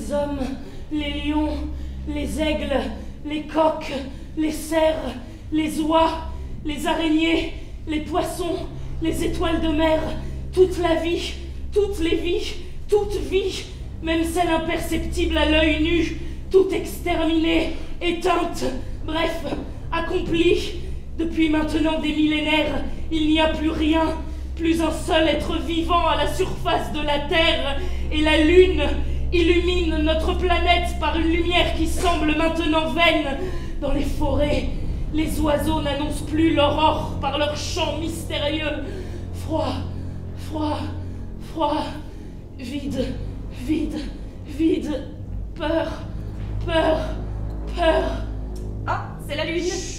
les hommes, les lions, les aigles, les coqs, les cerfs, les oies, les araignées, les poissons, les étoiles de mer, toute la vie, toutes les vies, toute vie, même celle imperceptible à l'œil nu, toute exterminée, éteinte, bref, accomplie. Depuis maintenant des millénaires, il n'y a plus rien, plus un seul être vivant à la surface de la Terre, et la Lune illumine notre planète par une lumière qui semble maintenant vaine. Dans les forêts, les oiseaux n'annoncent plus l'aurore par leur chant mystérieux. Froid, froid, froid, vide, vide, vide, peur, peur, peur. Ah, c'est la Lune.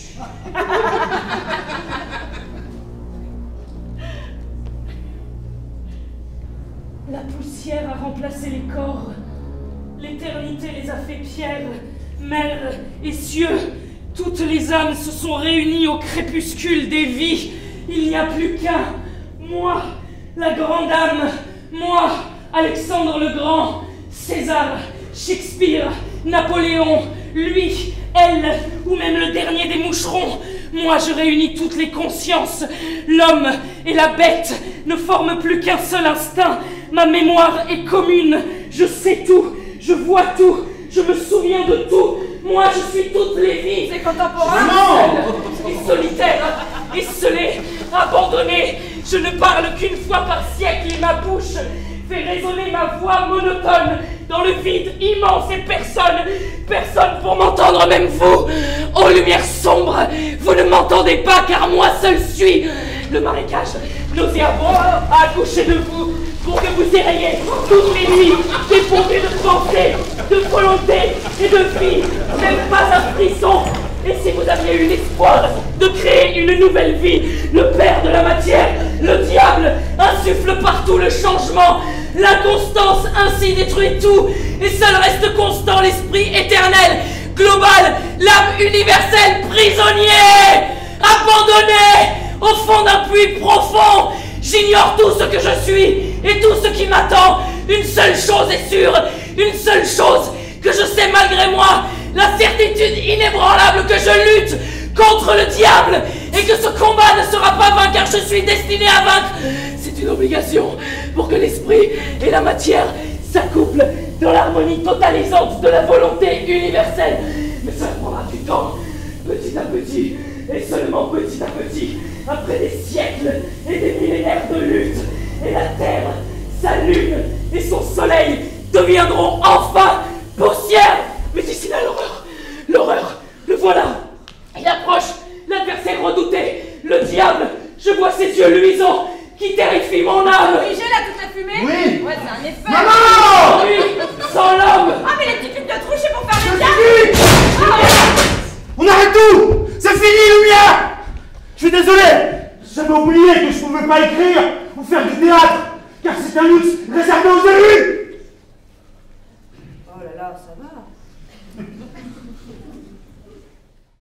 La poussière a remplacé les corps. L'éternité les a fait pierre, mer et cieux. Toutes les âmes se sont réunies au crépuscule des vies. Il n'y a plus qu'un. Moi, la grande âme. Moi, Alexandre le Grand. César, Shakespeare, Napoléon, lui, elle, ou même le dernier des moucherons. Moi, je réunis toutes les consciences. L'homme et la bête ne forment plus qu'un seul instinct. Ma mémoire est commune. Je sais tout, je vois tout, je me souviens de tout. Moi, je suis toutes les vies. C'est contemporain. Seul et solitaire, esselé, abandonné. Je ne parle qu'une fois par siècle et ma bouche fait résonner ma voix monotone dans le vide immense et personne pour m'entendre, même vous. Ô lumière sombre, vous ne m'entendez pas car moi seul suis le marécage nauséabond à accoucher de vous pour que vous érayiez toutes les nuits dépourvues de pensée, de volonté et de vie, même pas un frisson. Et si vous aviez eu l'espoir de créer une nouvelle vie, le père de la matière, le diable, insuffle partout le changement. L'inconstance ainsi détruit tout, et seul reste constant l'esprit éternel, global, l'âme universelle, prisonnier, abandonné au fond d'un puits profond. J'ignore tout ce que je suis et tout ce qui m'attend. Une seule chose est sûre, une seule chose que je sais malgré moi, la certitude inébranlable que je lutte contre le diable et que ce combat ne sera pas vain car je suis destiné à vaincre. C'est une obligation pour que l'esprit et la matière s'accouplent dans l'harmonie totalisante de la volonté universelle. Mais ça prendra du temps, petit à petit, et seulement petit à petit, après des siècles et des millénaires de lutte. Et la Terre, sa lune et son soleil deviendront enfin poussière. Mais d'ici là, l'horreur, le voilà. Il approche, l'adversaire redouté, le diable. Je vois ses yeux luisants qui terrifient mon âme. Figé là, toute la fumée. Oui. Ouais, c'est un effet. Maman! Lui, sans l'homme. Ah, mais les petits trucs de trouche, c'est pour faire les diables. On arrête tout! C'est fini, lumière! Je suis désolé! J'avais oublié que je pouvais pas écrire ou faire du théâtre, car c'est un luxe réservé aux élus! Oh là là, ça va.